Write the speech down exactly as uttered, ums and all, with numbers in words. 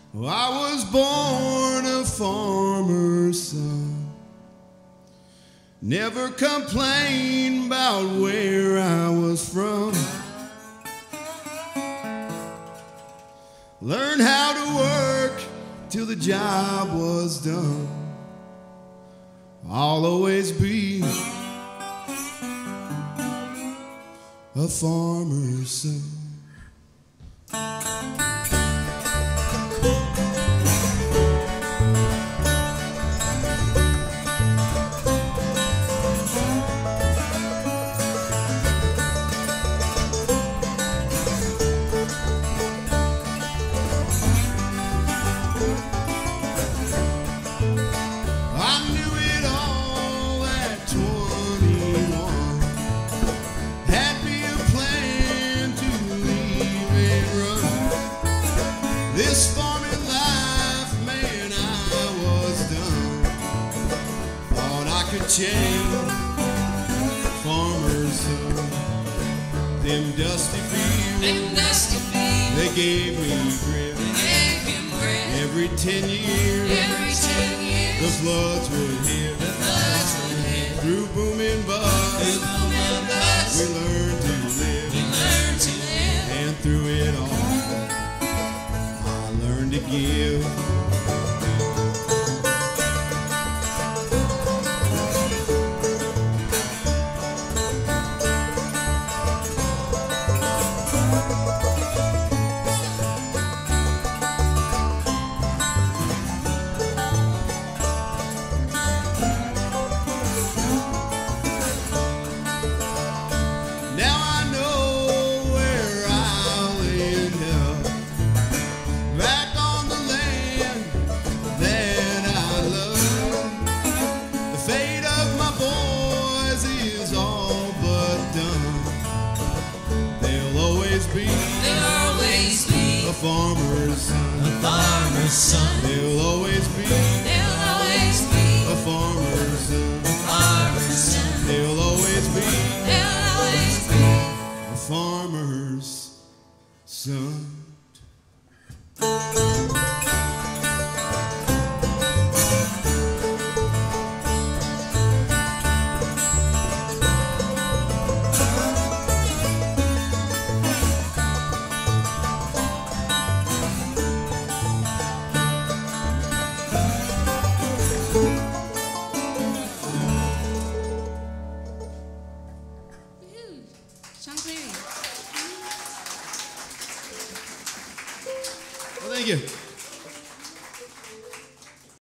Oh, I was born a farmer's son. Never complained about where I was from. Learned how to work till the job was done. I'll always be a farmer's son. This farming life, man, I was done. Thought I could change, farmer's son. Them dusty fields, Them dusty fields, they gave me grit. they gave him bread. Every ten years, Every ten years, the floods would hit. the floods would hit. Through booming bust, Through booming bust, we learned to live. we learned to live. And through it all, I learned to give. Be, They'll always be a farmer's son. a farmer's son. They'll always be, They'll always be a farmer's son. a farmer's son. They'll always be, They'll always be a farmer's son. Well, thank you.